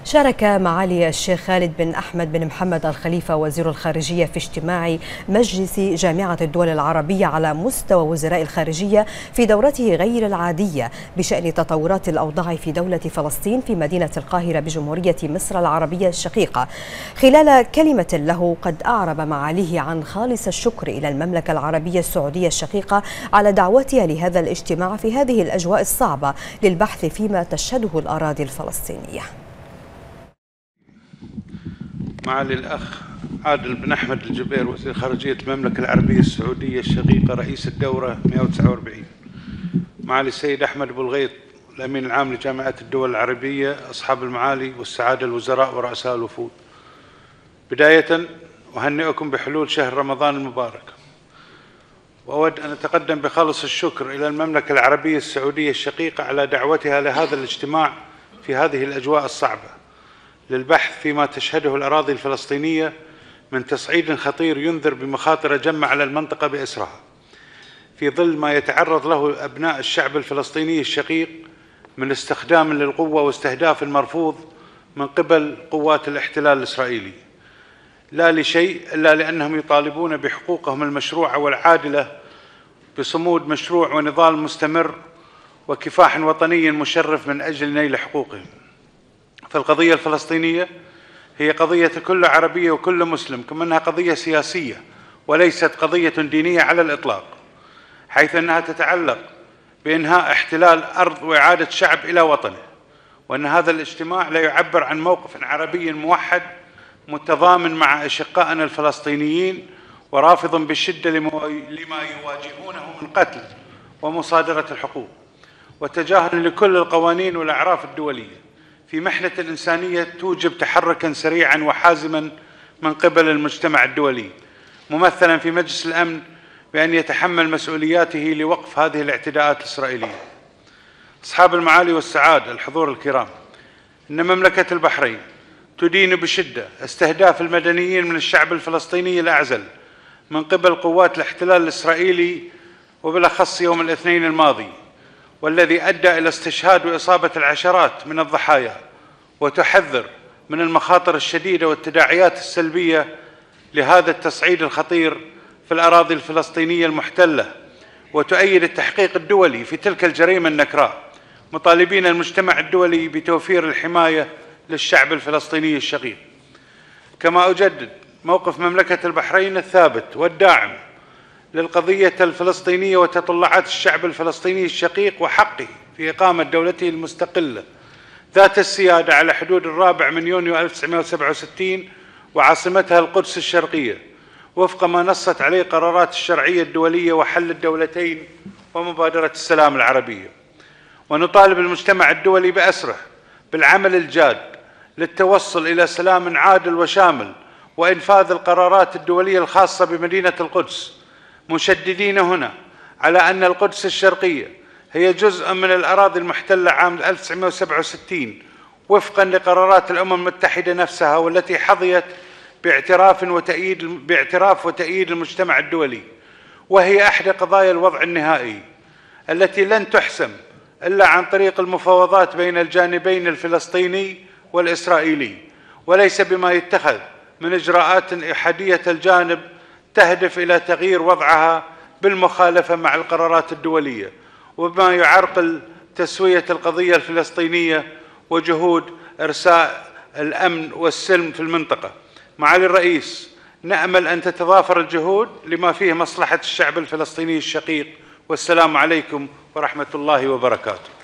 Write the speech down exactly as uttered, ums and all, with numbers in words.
شارك معالي الشيخ خالد بن أحمد بن محمد الخليفة وزير الخارجية في اجتماع مجلس جامعة الدول العربية على مستوى وزراء الخارجية في دورته غير العادية بشأن تطورات الأوضاع في دولة فلسطين في مدينة القاهرة بجمهورية مصر العربية الشقيقة. خلال كلمة له قد أعرب معاليه عن خالص الشكر إلى المملكة العربية السعودية الشقيقة على دعوتها لهذا الاجتماع في هذه الأجواء الصعبة للبحث فيما تشهده الأراضي الفلسطينية. معالي الأخ عادل بن أحمد الجبير وزير خارجية المملكة العربية السعودية الشقيقة رئيس الدورة مئة وتسعة وأربعين، معالي السيد أحمد أبو الغيط الأمين العام لجامعة الدول العربية، أصحاب المعالي والسعادة الوزراء ورؤساء الوفود، بداية أهنئكم بحلول شهر رمضان المبارك، وأود أن أتقدم بخالص الشكر إلى المملكة العربية السعودية الشقيقة على دعوتها لهذا الاجتماع في هذه الأجواء الصعبة للبحث فيما تشهده الأراضي الفلسطينية من تصعيد خطير ينذر بمخاطر جمة على المنطقة بأسرها، في ظل ما يتعرض له أبناء الشعب الفلسطيني الشقيق من استخدام للقوة واستهداف المرفوض من قبل قوات الاحتلال الإسرائيلي، لا لشيء إلا لأنهم يطالبون بحقوقهم المشروعة والعادلة بصمود مشروع ونضال مستمر وكفاح وطني مشرف من أجل نيل حقوقهم. فالقضية الفلسطينية هي قضية كل عربية وكل مسلم، كما أنها قضية سياسية وليست قضية دينية على الإطلاق، حيث أنها تتعلق بإنهاء احتلال أرض وإعادة شعب إلى وطنه، وأن هذا الاجتماع لا يعبر عن موقف عربي موحد متضامن مع أشقائنا الفلسطينيين ورافض بالشدة لما يواجهونه من قتل ومصادرة الحقوق وتجاهل لكل القوانين والأعراف الدولية في محنة إنسانية توجب تحركا سريعا وحازما من قبل المجتمع الدولي، ممثلا في مجلس الأمن بأن يتحمل مسؤولياته لوقف هذه الاعتداءات الإسرائيلية. أصحاب المعالي والسعادة الحضور الكرام، إن مملكة البحرين تدين بشدة استهداف المدنيين من الشعب الفلسطيني الأعزل من قبل قوات الاحتلال الإسرائيلي، وبالأخص يوم الاثنين الماضي، والذي أدى إلى استشهاد وإصابة العشرات من الضحايا، وتحذر من المخاطر الشديدة والتداعيات السلبية لهذا التصعيد الخطير في الأراضي الفلسطينية المحتلة، وتؤيد التحقيق الدولي في تلك الجريمة النكراء، مطالبين المجتمع الدولي بتوفير الحماية للشعب الفلسطيني الشقيق. كما أجدد موقف مملكة البحرين الثابت والداعم للقضية الفلسطينية وتطلعات الشعب الفلسطيني الشقيق وحقه في إقامة دولته المستقلة ذات السيادة على حدود الرابع من يونيو ألف وتسعمئة وسبعة وستين وعاصمتها القدس الشرقية، وفق ما نصت عليه قرارات الشرعية الدولية وحل الدولتين ومبادرة السلام العربية. ونطالب المجتمع الدولي بأسره بالعمل الجاد للتوصل إلى سلام عادل وشامل وإنفاذ القرارات الدولية الخاصة بمدينة القدس، مشددين هنا على أن القدس الشرقية هي جزء من الأراضي المحتلة عام ألف وتسعمئة وسبعة وستين وفقا لقرارات الأمم المتحدة نفسها، والتي حظيت باعتراف وتأييد باعتراف وتأييد المجتمع الدولي، وهي إحدى قضايا الوضع النهائي التي لن تحسم إلا عن طريق المفاوضات بين الجانبين الفلسطيني والإسرائيلي، وليس بما يتخذ من إجراءات إحادية الجانب تهدف إلى تغيير وضعها بالمخالفة مع القرارات الدولية، وبما يعرقل تسوية القضية الفلسطينية وجهود إرساء الأمن والسلم في المنطقة. معالي الرئيس، نأمل أن تتضافر الجهود لما فيه مصلحة الشعب الفلسطيني الشقيق، والسلام عليكم ورحمة الله وبركاته.